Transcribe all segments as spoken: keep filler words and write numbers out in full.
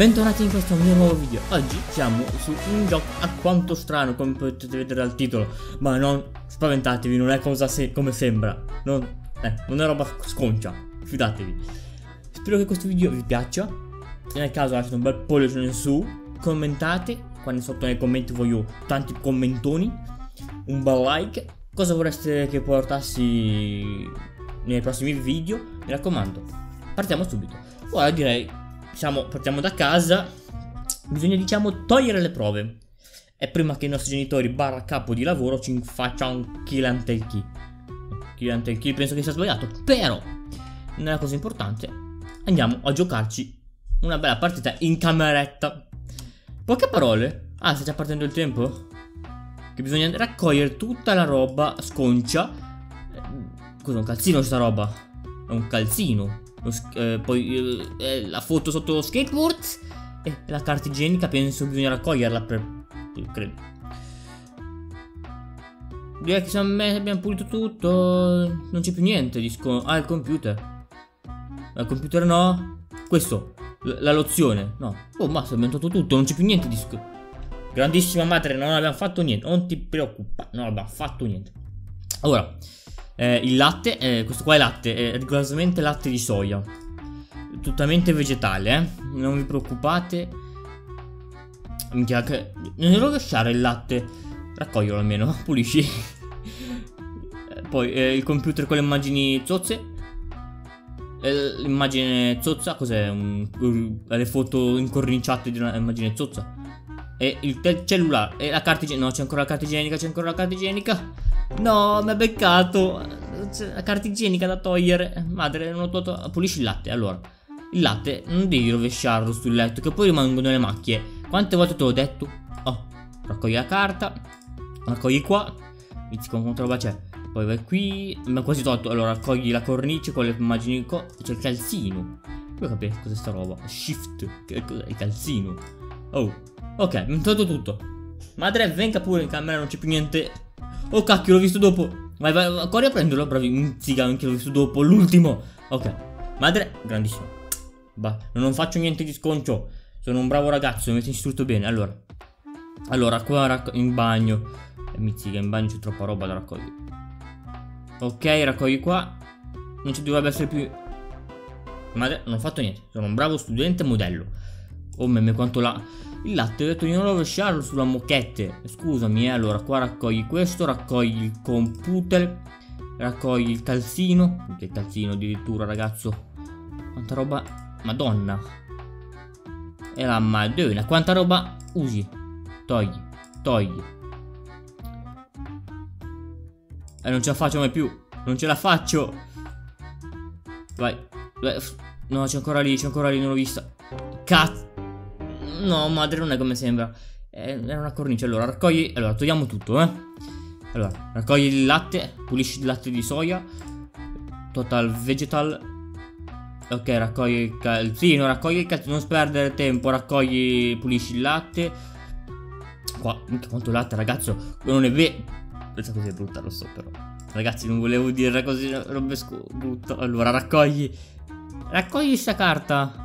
Bentornati in questo mio nuovo video. Oggi siamo su un gioco alquanto strano, come potete vedere dal titolo. Ma non spaventatevi, non è cosa se come sembra. Non, eh, non è roba sconcia, fidatevi. Spero che questo video vi piaccia. Nel caso lasciate un bel pollice in su, commentate. Qua sotto nei commenti voglio tanti commentoni, un bel like. Cosa vorreste che portassi nei prossimi video? Mi raccomando, partiamo subito. Ora direi Siamo, partiamo da casa. Bisogna diciamo togliere le prove. E prima che i nostri genitori barra capo di lavoro ci facciano un kill and take key. Kill and take key penso che sia sbagliato, però non è una cosa importante. Andiamo a giocarci una bella partita in cameretta. Poche parole. Ah, sta già partendo il tempo? Che bisogna raccogliere tutta la roba sconcia. Cos'è un calzino sta roba? È un calzino. Eh, poi eh, la foto sotto lo skateboard e la carta igienica penso bisogna raccoglierla per... credo. Direi che abbiamo pulito tutto. Non c'è più niente di sconto. Ah, il computer. Il computer no. Questo, la lozione. No. Oh, ma si è inventato tutto. Non c'è più niente di sconto. Grandissima madre, non abbiamo fatto niente. Non ti preoccupa, non abbiamo fatto niente. Ora Eh, il latte, eh, questo qua è latte, è rigorosamente latte di soia. Totalmente vegetale, eh. Non vi preoccupate. Minchia, che... non rovesciare il latte. Raccoglielo almeno, pulisci. eh, Poi eh, il computer con le immagini zozze. eh, L'immagine zozza, cos'è? Le foto incorniciate di una immagine zozza. E il cellulare, e la carta igienica. No, c'è ancora la carta igienica, c'è ancora la carta igienica. No, mi ha beccato. C'è la carta igienica da togliere. Madre, non ho tolto. Pulisci il latte. Allora, il latte non devi rovesciarlo sul letto, che poi rimangono le macchie. Quante volte te l'ho detto? Oh, raccogli la carta, raccogli qua. Inizi con quanta roba c'è. Poi vai qui. Mi ha quasi tolto. Allora, raccogli la cornice con le immagini. C'è il calzino. Io capire cos'è sta roba. Shift. Che cos'è il calzino? Oh, ok, mi ho tolto tutto. Madre, venga pure in camera, non c'è più niente. Oh cacchio, l'ho visto dopo. Vai, vai, vai, corri a prenderlo. Bravi, ziga, anche l'ho visto dopo. L'ultimo. Ok. Madre, grandissimo. Bah, non faccio niente di sconcio. Sono un bravo ragazzo, mi avete istrutto bene. Allora. Allora, qua in bagno. E mi ziga, in bagno c'è troppa roba da raccogliere. Ok, raccogli qua. Non ci dovrebbe essere più. Madre, non ho fatto niente. Sono un bravo studente modello. Oh memme, quanto la... Il latte, ho detto di non rovesciarlo sulla moquette. Scusami, eh, allora qua raccogli questo, raccogli il computer, raccogli il calzino. Che calzino addirittura, ragazzo. Quanta roba, madonna. E la madonna, quanta roba usi. Togli, togli. E non ce la faccio mai più. Non ce la faccio. Vai, vai. No, c'è ancora lì, c'è ancora lì, non l'ho vista. Cazzo. No, madre, non è come sembra. eh, Era una cornice. Allora, raccogli. Allora, togliamo tutto, eh. Allora, raccogli il latte. Pulisci il latte di soia. Total vegetal. Ok, raccogli il calzino. Raccogli il calzino. Non sperdere tempo. Raccogli. Pulisci il latte. Qua, minchia, quanto latte, ragazzo. Non è vero. Questa cosa è brutta, lo so, però. Ragazzi, non volevo dire così. Robe brutto. Allora, raccogli. Raccogli sta carta.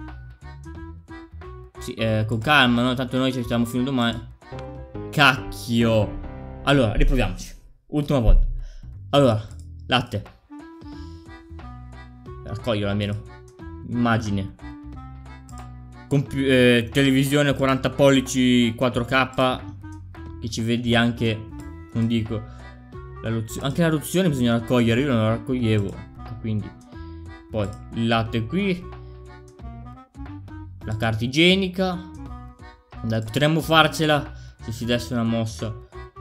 Sì, eh, con calma, no? Tanto noi ci stiamo fino a domani. Cacchio. Allora, riproviamoci. Ultima volta. Allora, latte. Raccoglilo almeno. Immagine. Compi eh, televisione quaranta pollici quattro K. Che ci vedi anche. Non dico la anche la lozione bisogna raccogliere. Io non la raccoglievo. Quindi poi il latte qui. La carta igienica. Dai, potremmo farcela se si desse una mossa.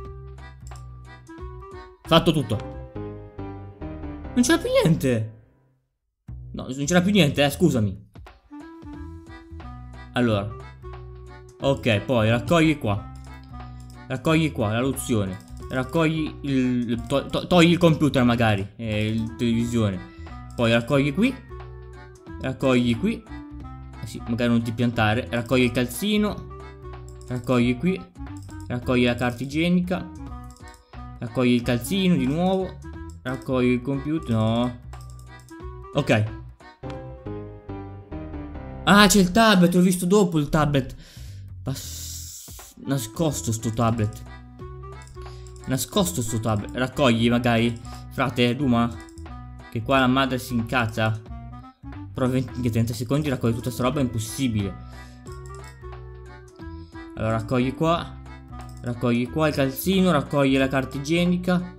Fatto tutto. Non c'era più niente. No, non c'era più niente, eh, scusami. Allora. Ok, poi raccogli qua. Raccogli qua la lozione. Raccogli il... To to togli il computer magari. E il televisione. Poi raccogli qui. Raccogli qui. Sì, magari non ti piantare. Raccogli il calzino. Raccogli qui. Raccogli la carta igienica. Raccogli il calzino di nuovo. Raccogli il computer. No. Ok. Ah, c'è il tablet, l'ho visto dopo il tablet. Pass... Nascosto sto tablet. Nascosto sto tablet. Raccogli magari, frate, Duma, che qua la madre si incazza. Però venti, trenta secondi raccogli tutta sta roba è impossibile. Allora raccogli qua. Raccogli qua il calzino, raccogli la carta igienica.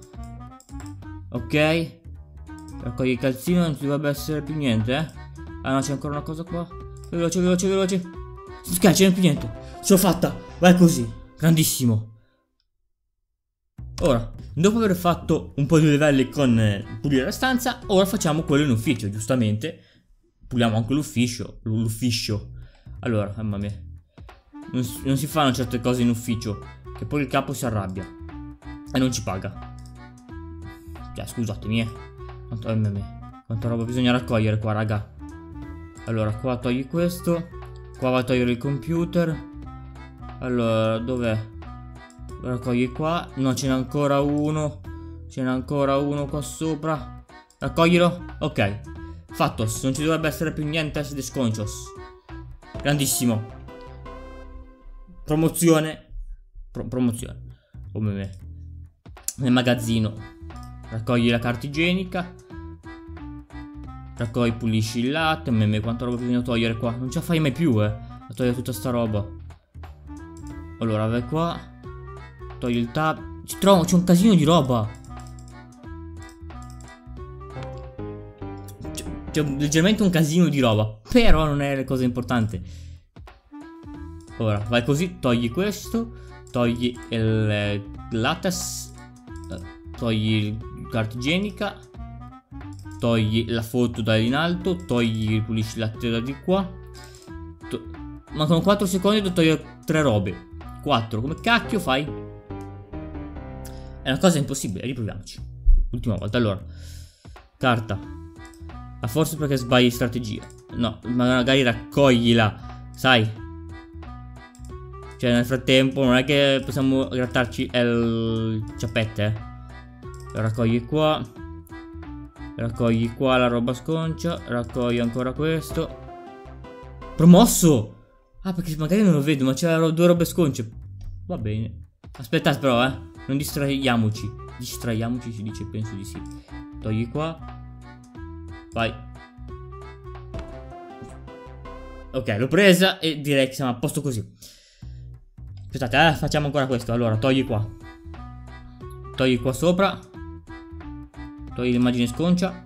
Ok. Raccogli il calzino, non ci dovrebbe essere più niente, eh. Ah no, c'è ancora una cosa qua. Veloce, veloce, veloce. Ok, c'è più niente. Ce l'ho fatta. Vai così. Grandissimo. Ora, dopo aver fatto un po' di livelli con eh, pulire la stanza, ora facciamo quello in ufficio, giustamente. Puliamo anche l'ufficio. L'ufficio. Allora, mamma mia. Non, non si fanno certe cose in ufficio, che poi il capo si arrabbia e non ci paga. Cioè, scusatemi, eh. Quanta, eh, quanta roba bisogna raccogliere qua, raga. Allora, qua togli questo. Qua va a togliere il computer. Allora, dov'è? Lo raccogli qua. No, ce n'è ancora uno. Ce n'è ancora uno qua sopra. Raccoglilo. Ok. Fattos. Non ci dovrebbe essere più niente de sconchos. Grandissimo. Promozione. Pro promozione. Come me. Nel magazzino. Raccogli la carta igienica. Raccogli, pulisci il latte. Meme, quanta roba bisogna togliere qua. Non ce la fai mai più, eh. A togliere tutta sta roba. Allora, vai qua. Togli il tab. Ci trovo, c'è un casino di roba. C'è leggermente un casino di roba. Però non è la cosa importante. Ora, vai così. Togli questo. Togli il lattes. Togli la carta igienica. Togli la foto da in alto. Togli, pulisci il latte da di qua. To Mancano quattro secondi da togliere tre robe. quattro, come cacchio fai? È una cosa impossibile, riproviamoci. Ultima volta, allora. Carta. Ma forse perché sbagli strategia. No, magari raccoglila. Sai. Cioè nel frattempo non è che possiamo grattarci il ciappette, eh. Raccogli qua. Raccogli qua la roba sconcia. Raccogli ancora questo. Promosso! Ah, perché magari non lo vedo, ma c'erano due robe sconce. Va bene. Aspettate però, eh. Non distraiamoci. Distraiamoci si dice, penso di sì. Togli qua. Vai. Ok, l'ho presa e direi che siamo a posto così. Aspettate, eh. Facciamo ancora questo. Allora, togli qua. Togli qua sopra. Togli l'immagine sconcia.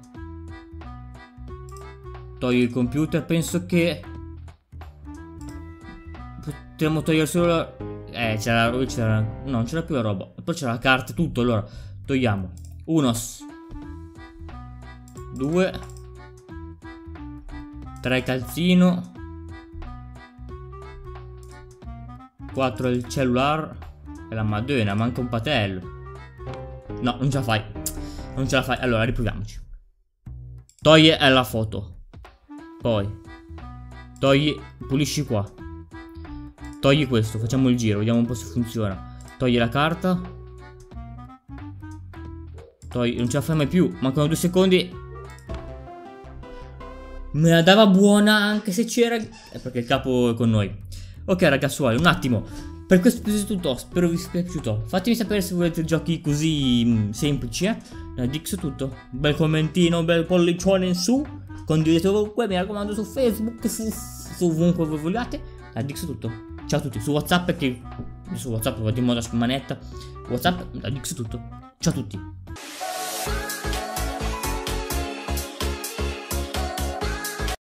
Togli il computer. Penso che potremmo togliere solo la... Eh, c'era la... No, non c'era più la roba. E poi c'era la carta, tutto. Allora, togliamo. Unos. Due. Tre calzino. Quattro il cellulare. E la madonna, manca un patello. No, non ce la fai. Non ce la fai. Allora, riproviamoci. Togli la foto. Poi togli, pulisci qua. Togli questo, facciamo il giro, vediamo un po' se funziona. Togli la carta. Togli, non ce la fai mai più. Mancano due secondi. Me la dava buona anche se c'era... È perché il capo è con noi. Ok ragazzuoli, un attimo. Per questo episodio è tutto, spero vi sia piaciuto. Fatemi sapere se volete giochi così mh, semplici, eh. Da Dix è tutto. Un bel commentino, un bel pollicione in su. Condividete ovunque, mi raccomando, su Facebook, su, su ovunque voi vogliate. Da Dix è tutto. Ciao a tutti, su WhatsApp che... Su WhatsApp vado in moda su manetta. WhatsApp, da Dix è tutto. Ciao a tutti.